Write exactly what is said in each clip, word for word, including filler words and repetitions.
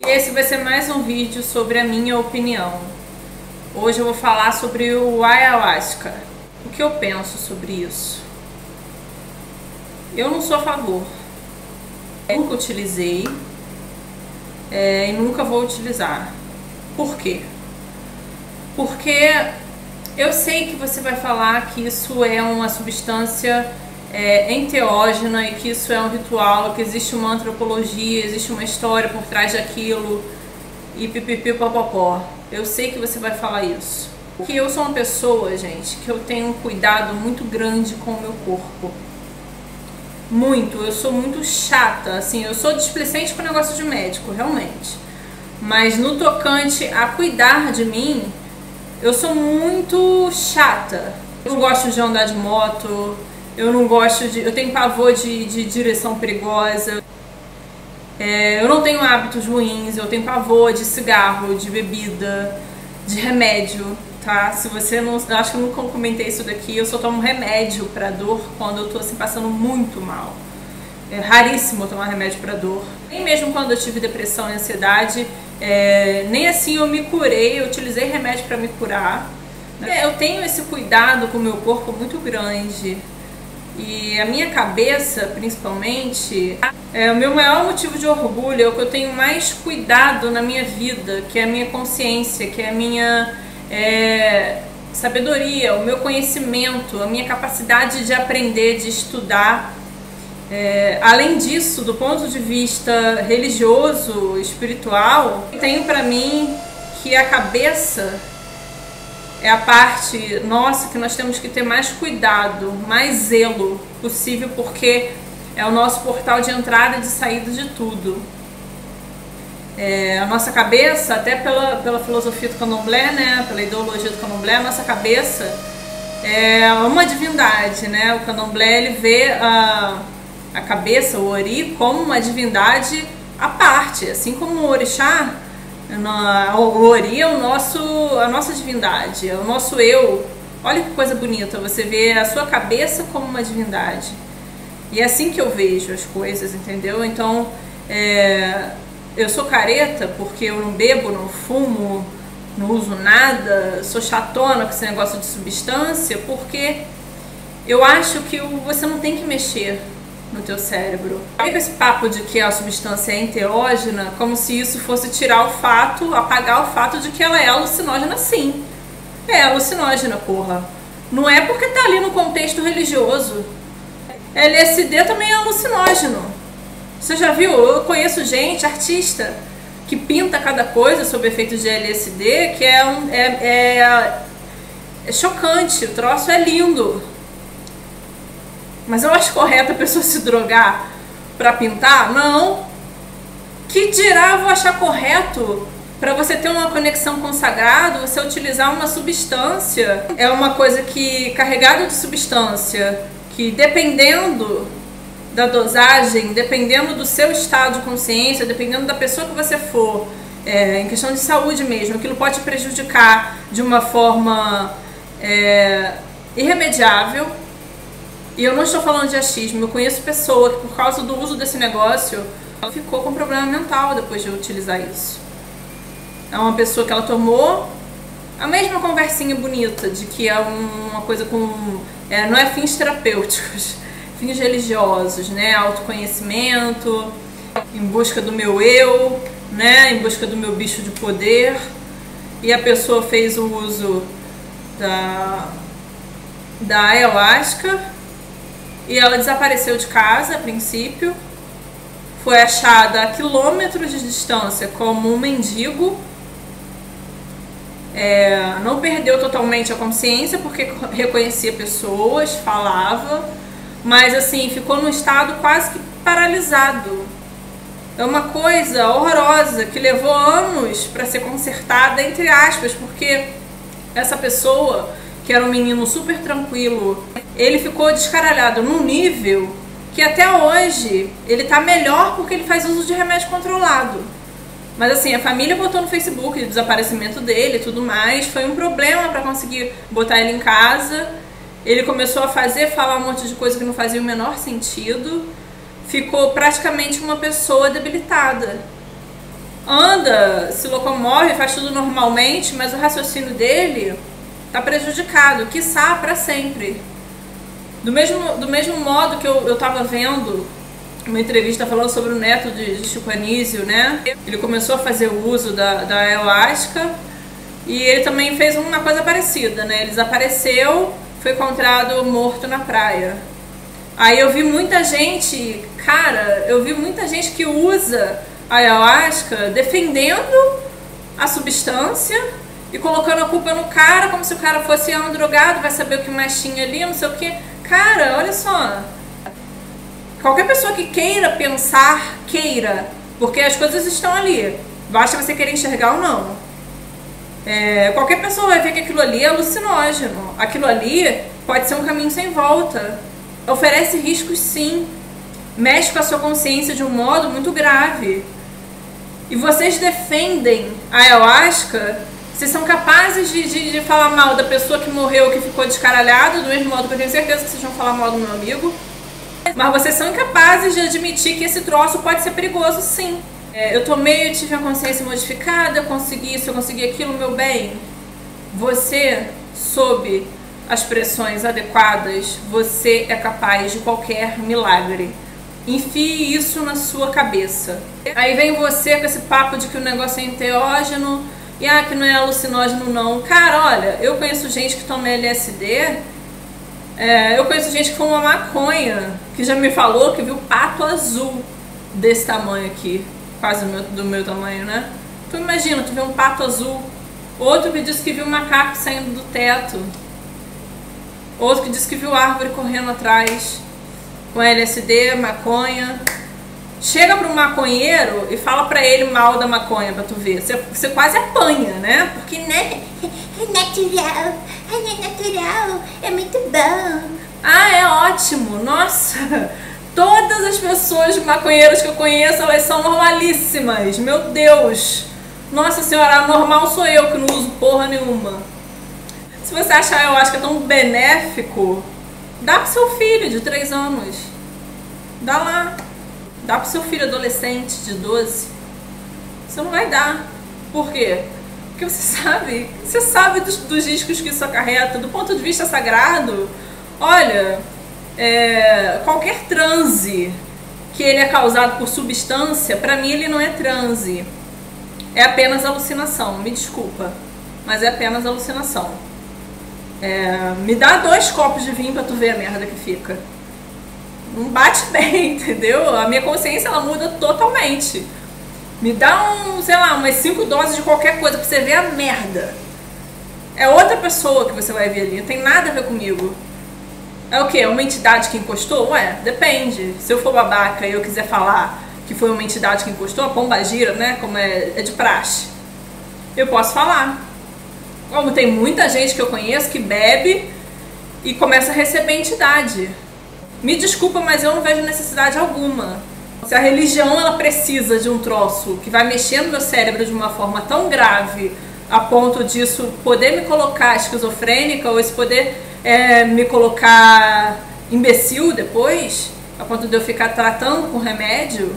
Esse vai ser mais um vídeo sobre a minha opinião. Hoje eu vou falar sobre o ayahuasca. O que eu penso sobre isso? Eu não sou a favor. Nunca utilizei é, e nunca vou utilizar. Por quê? Porque eu sei que você vai falar que isso é uma substância é, enteógena e que isso é um ritual, que existe uma antropologia, existe uma história por trás daquilo e pipipi popopó. Eu sei que você vai falar isso. Porque eu sou uma pessoa, gente, que eu tenho um cuidado muito grande com o meu corpo. Muito, eu sou muito chata, assim, eu sou displicente com o negócio de médico, realmente. Mas no tocante a cuidar de mim, eu sou muito chata. Eu não gosto de andar de moto, eu não gosto de... eu tenho pavor de, de direção perigosa. É, eu não tenho hábitos ruins, eu tenho pavor de cigarro, de bebida, de remédio, tá? Se você não... eu acho que eu nunca comentei isso daqui, eu só tomo remédio pra dor quando eu tô assim passando muito mal. É raríssimo eu tomar remédio pra dor. Nem mesmo quando eu tive depressão e ansiedade, é, nem assim eu me curei, eu utilizei remédio pra me curar. É, eu tenho esse cuidado com o meu corpo muito grande. E a minha cabeça, principalmente, é o meu maior motivo de orgulho, é o que eu tenho mais cuidado na minha vida, que é a minha consciência, que é a minha é, sabedoria, o meu conhecimento, a minha capacidade de aprender, de estudar. É, além disso, do ponto de vista religioso, espiritual, eu tenho para mim que a cabeça é a parte nossa que nós temos que ter mais cuidado, mais zelo possível, porque é o nosso portal de entrada e de saída de tudo. É, a nossa cabeça, até pela, pela filosofia do candomblé, né, pela ideologia do candomblé, a nossa cabeça é uma divindade, né? O candomblé ele vê a, a cabeça, o ori, como uma divindade à parte, assim como o orixá. O ori é o nosso, a nossa divindade, é o nosso eu. Olha que coisa bonita, você vê a sua cabeça como uma divindade. E é assim que eu vejo as coisas, entendeu? Então, é, eu sou careta porque eu não bebo, não fumo, não uso nada, sou chatona com esse negócio de substância, porque eu acho que você não tem que mexer no teu cérebro. Pega esse papo de que a substância é enteógena, como se isso fosse tirar o fato, apagar o fato de que ela é alucinógena, sim. É alucinógena, porra. Não é porque tá ali no contexto religioso. L S D também é alucinógeno. Você já viu? Eu conheço gente, artista, que pinta cada coisa sob efeitos de L S D, que é, um, é, é, é chocante. O troço é lindo. Mas eu acho correto a pessoa se drogar pra pintar? Não. Que dirá eu vou achar correto pra você ter uma conexão com o sagrado, você utilizar uma substância? É uma coisa que, carregada de substância, que dependendo da dosagem, dependendo do seu estado de consciência, dependendo da pessoa que você for, é, em questão de saúde mesmo, aquilo pode te prejudicar de uma forma é, irremediável. E eu não estou falando de achismo, eu conheço pessoa que por causa do uso desse negócio ficou com problema mental depois de utilizar isso. É uma pessoa que ela tomou a mesma conversinha bonita de que é uma coisa com... É, não é fins terapêuticos, fins religiosos, né? Autoconhecimento, em busca do meu eu, né? Em busca do meu bicho de poder. E a pessoa fez o uso da, da ayahuasca. E ela desapareceu de casa a princípio, foi achada a quilômetros de distância como um mendigo, é, não perdeu totalmente a consciência porque reconhecia pessoas, falava, mas assim, ficou num estado quase que paralisado. É uma coisa horrorosa que levou anos para ser consertada, entre aspas, porque essa pessoa, que era um menino super tranquilo, ele ficou descaralhado num nível que até hoje ele tá melhor porque ele faz uso de remédio controlado. Mas assim, a família botou no Facebook o desaparecimento dele e tudo mais, foi um problema para conseguir botar ele em casa. Ele começou a fazer, falar um monte de coisa que não fazia o menor sentido, ficou praticamente uma pessoa debilitada. anda, se locomove, faz tudo normalmente, mas o raciocínio dele tá prejudicado, quiçá para sempre. Do mesmo, do mesmo modo que eu, eu tava vendo uma entrevista falando sobre o neto de, de Chico Anísio, né? Ele começou a fazer o uso da, da ayahuasca e ele também fez uma coisa parecida, né? Ele desapareceu, foi encontrado morto na praia. Aí eu vi muita gente, cara, eu vi muita gente que usa a ayahuasca defendendo a substância e colocando a culpa no cara, como se o cara fosse um drogado, vai saber o que mais tinha ali, não sei o que. Cara, olha só. Qualquer pessoa que queira pensar, queira, porque as coisas estão ali. Basta você querer enxergar ou não. É, qualquer pessoa vai ver que aquilo ali é alucinógeno. Aquilo ali pode ser um caminho sem volta. Oferece riscos, sim. Mexe com a sua consciência de um modo muito grave. E vocês defendem a ayahuasca, vocês são capazes de, de, de falar mal da pessoa que morreu, que ficou descaralhada, do mesmo modo que eu tenho certeza que vocês vão falar mal do meu amigo. Mas vocês são incapazes de admitir que esse troço pode ser perigoso, sim. É, eu tomei, eu tive a consciência modificada, eu consegui isso, eu consegui aquilo, meu bem. Você, sob as pressões adequadas, você é capaz de qualquer milagre. Enfie isso na sua cabeça. Aí vem você com esse papo de que o negócio é enteógeno e ah, que não é alucinógeno não. Cara, olha, eu conheço gente que toma L S D, é, eu conheço gente que fuma maconha, que já me falou que viu pato azul desse tamanho aqui, quase do meu, do meu tamanho, né? Tu imagina, tu vê um pato azul. Outro que disse que viu um macaco saindo do teto. Outro que disse que viu árvore correndo atrás com L S D, maconha. Chega pro maconheiro e fala pra ele mal da maconha pra tu ver. Você, você quase apanha, né? Porque, né? É natural, é natural, é muito bom. Ah, é ótimo, nossa. Todas as pessoas maconheiras que eu conheço, elas são normalíssimas. Meu Deus. Nossa senhora, normal sou eu que não uso porra nenhuma. Se você achar, eu acho que é tão benéfico, dá pro seu filho de três anos. Dá lá. Dá pro seu filho adolescente de doze. Você não vai dar. Por quê? Porque você sabe, você sabe dos, dos riscos que isso acarreta. Do ponto de vista sagrado, olha, é, qualquer transe que ele é causado por substância, pra mim ele não é transe. É apenas alucinação. Me desculpa, mas é apenas alucinação. É, me dá dois copos de vinho pra tu ver a merda que fica. Não bate bem, entendeu? A minha consciência, ela muda totalmente. Me dá um, sei lá, umas cinco doses de qualquer coisa pra você ver a merda. É outra pessoa que você vai ver ali, não tem nada a ver comigo. É o quê? É uma entidade que encostou? Ué, depende. Se eu for babaca e eu quiser falar que foi uma entidade que encostou, a pombagira, né, como é, é de praxe, eu posso falar. Como tem muita gente que eu conheço que bebe e começa a receber entidade. Me desculpa, mas eu não vejo necessidade alguma. Se a religião ela precisa de um troço que vai mexer no meu cérebro de uma forma tão grave a ponto disso poder me colocar esquizofrênica ou isso poder é, me colocar imbecil depois, a ponto de eu ficar tratando com remédio,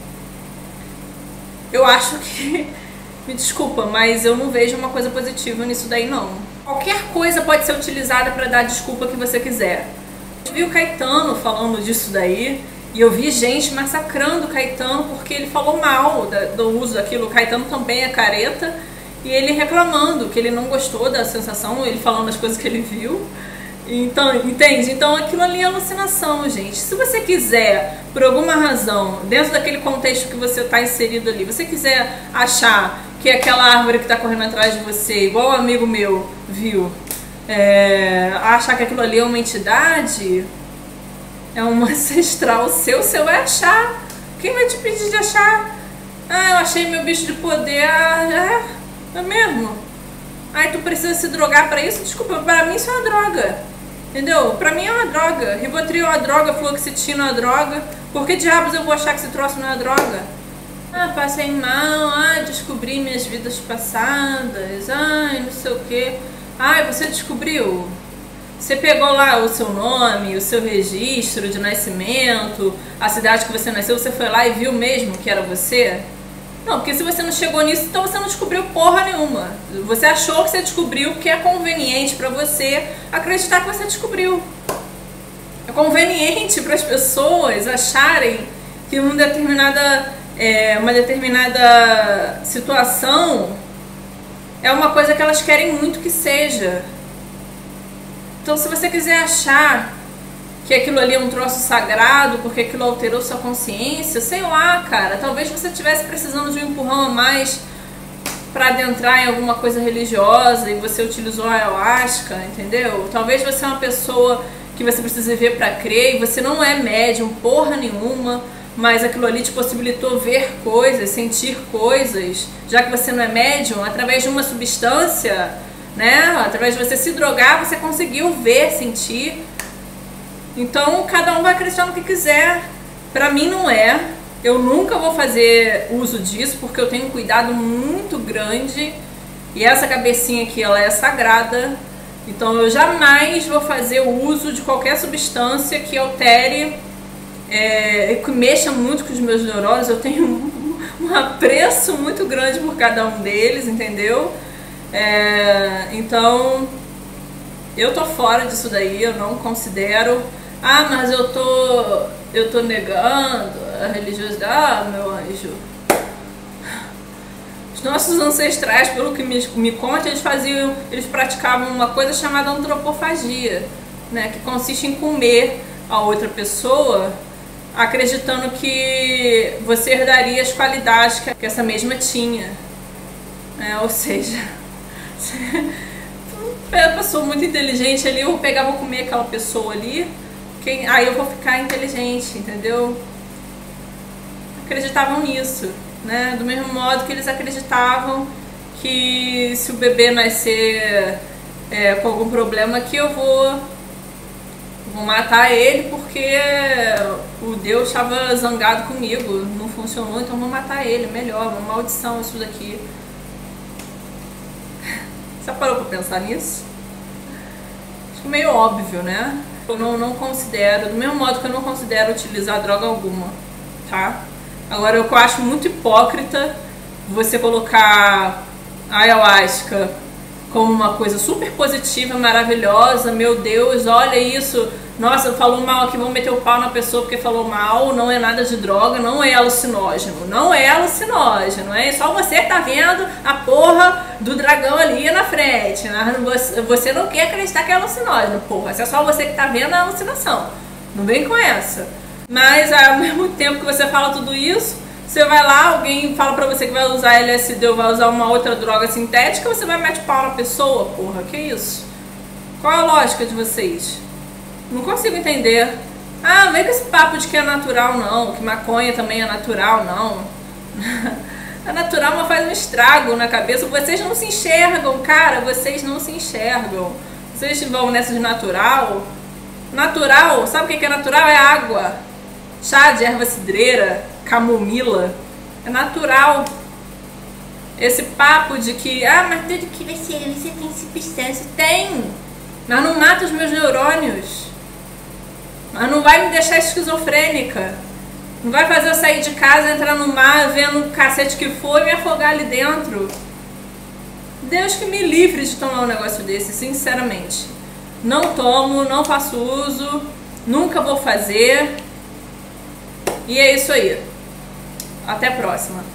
eu acho que... Me desculpa, mas eu não vejo uma coisa positiva nisso daí não. Qualquer coisa pode ser utilizada para dar a desculpa que você quiser. Eu vi o Caetano falando disso daí e eu vi gente massacrando o Caetano porque ele falou mal da, do uso daquilo. O Caetano também é careta e ele reclamando que ele não gostou da sensação, ele falando as coisas que ele viu. Então, entende? Então aquilo ali é alucinação, gente. Se você quiser, por alguma razão, dentro daquele contexto que você está inserido ali, você quiser achar que aquela árvore que está correndo atrás de você, igual um amigo meu viu, é, achar que aquilo ali é uma entidade, é um ancestral seu, você vai achar. Quem vai te pedir de achar? Ah, eu achei meu bicho de poder. Ah, é, é mesmo? Ai, tu precisa se drogar pra isso? Desculpa, pra mim isso é uma droga. Entendeu? Pra mim é uma droga. Rivotril é uma droga, fluoxetina é uma droga. Por que diabos eu vou achar que esse troço não é droga? Ah, passei mal, ah, descobri minhas vidas passadas, ai, não sei o que. Ai, você descobriu? Você pegou lá o seu nome, o seu registro de nascimento, a cidade que você nasceu, você foi lá e viu mesmo que era você? Não, porque se você não chegou nisso, então você não descobriu porra nenhuma. Você achou que você descobriu porque é conveniente pra você acreditar que você descobriu. É conveniente para as pessoas acharem que uma determinada, é, uma determinada situação é uma coisa que elas querem muito que seja. Então, se você quiser achar que aquilo ali é um troço sagrado, porque aquilo alterou sua consciência, sei lá, cara, talvez você estivesse precisando de um empurrão a mais para adentrar em alguma coisa religiosa e você utilizou a ayahuasca, entendeu? Talvez você é uma pessoa que você precisa ver para crer e você não é médium porra nenhuma, mas aquilo ali te possibilitou ver coisas, sentir coisas, já que você não é médium, através de uma substância, né? Através de você se drogar, você conseguiu ver, sentir. Então, cada um vai acreditar no que quiser. Pra mim não é. Eu nunca vou fazer uso disso, porque eu tenho um cuidado muito grande. E essa cabecinha aqui, ela é sagrada. Então, eu jamais vou fazer o uso de qualquer substância que altere, é, que mexa muito com os meus neurônios. Eu tenho um, um apreço muito grande por cada um deles, entendeu? É, então, eu tô fora disso daí, eu não considero... Ah, mas eu tô, eu tô negando a religiosidade. Ah, meu anjo. Os nossos ancestrais, pelo que me, me conta, eles faziam, eles praticavam uma coisa chamada antropofagia, né, que consiste em comer a outra pessoa, acreditando que você herdaria as qualidades que essa mesma tinha. É, ou seja, a pessoa muito inteligente ali, eu vou pegar, vou comer aquela pessoa ali. Quem, aí eu vou ficar inteligente, entendeu? Acreditavam nisso, né? Do mesmo modo que eles acreditavam que se o bebê nascer é, com algum problema aqui, eu vou, vou matar ele porque o Deus estava zangado comigo, não funcionou, então vou matar ele, melhor, uma maldição isso daqui. Você parou pra pensar nisso? Acho que meio óbvio, né? Eu não, não considero, do mesmo modo que eu não considero utilizar droga alguma, tá? Agora, o que eu acho muito hipócrita você colocar a ayahuasca como uma coisa super positiva, maravilhosa, meu Deus, olha isso, nossa, falou mal aqui, vamos meter o pau na pessoa porque falou mal, não é nada de droga, não é alucinógeno, não é alucinógeno, é só você que tá vendo a porra do dragão ali na frente, né? Você não quer acreditar que é alucinógeno, porra, se é só você que tá vendo a alucinação, não vem com essa. Mas ao mesmo tempo que você fala tudo isso, você vai lá, alguém fala pra você que vai usar L S D ou vai usar uma outra droga sintética, você vai meter pau na pessoa, porra, que isso? Qual a lógica de vocês? Não consigo entender. Ah, não vem com esse papo de que é natural não, que maconha também é natural, não. É natural, mas faz um estrago na cabeça. Vocês não se enxergam, cara, vocês não se enxergam. Vocês vão nessa de natural. Natural, sabe o que é natural? É água. Chá de erva cidreira, camomila. É natural. Esse papo de que, ah, mas tudo que você, você tem substância. Tem. Mas não mata os meus neurônios. Mas não vai me deixar esquizofrênica. Não vai fazer eu sair de casa, entrar no mar, vendo o cacete que for e me afogar ali dentro. Deus que me livre de tomar um negócio desse, sinceramente. Não tomo, não faço uso, nunca vou fazer. E é isso aí. Até a próxima.